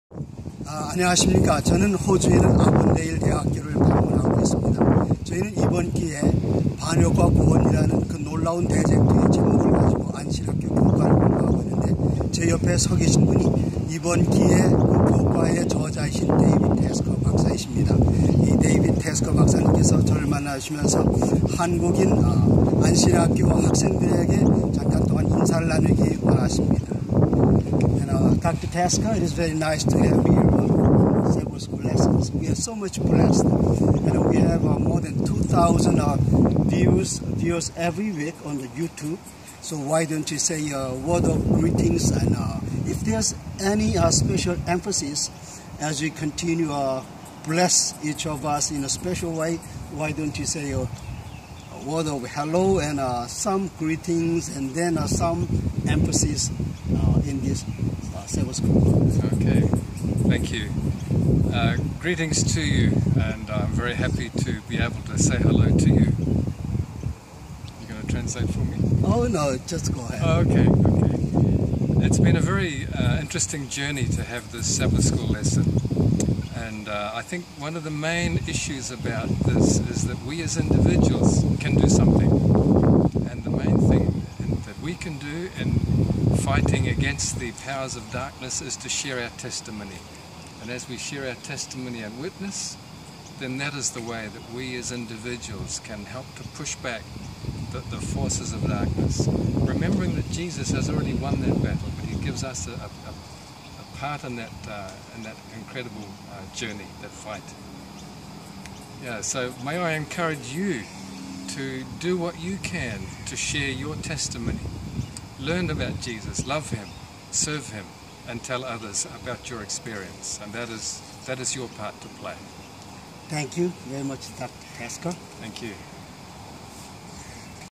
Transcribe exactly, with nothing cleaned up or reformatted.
아, 안녕하십니까. 저는 호주에 있는 아번데일 대학교를 방문하고 있습니다. 저희는 이번 기회에 반역과 구원이라는 그 놀라운 대제도의 제목을 가지고 안실학교 교과를 공부하고 있는데 제 옆에 서 계신 분이 이번 기회에 그 교과의 저자이신 데이빗 테스커 박사이십니다. 이 데이빗 테스커 박사님께서 저를 만나주시면서 한국인 어, 안실학교 학생들에게 잠깐 동안 인사를 나누기 원하십니다. And, uh, Doctor Tasker, it is very nice to have you on Sabbath School Lessons. We are so much blessed, and we have uh, more than two thousand uh, views viewers every week on the YouTube. So why don't you say a word of greetings, and uh, if there's any uh, special emphasis as we continue uh, bless each of us in a special way, why don't you say a, a word of hello and uh, some greetings and then uh, some emphasis uh, in this uh, Sabbath School. Okay, thank you. Uh, greetings to you, and I'm very happy to be able to say hello to you. You going to translate for me? Oh no, just go ahead. Okay, okay. It's been a very uh, interesting journey to have this Sabbath School lesson, and uh, I think one of the main issues about this is that we as individuals can do something, and the main thing that we can do in fighting against the powers of darkness is to share our testimony. And as we share our testimony and witness, then that is the way that we as individuals can help to push back the, the forces of darkness. Remembering that Jesus has already won that battle, but he gives us a, a, a part in that, uh, in that incredible uh, journey, that fight. Yeah, so may I encourage you to do what you can to share your testimony. Learn about Jesus, love him, serve him, and tell others about your experience. And that is, that is your part to play. Thank you very much, Doctor Tasker. Thank you.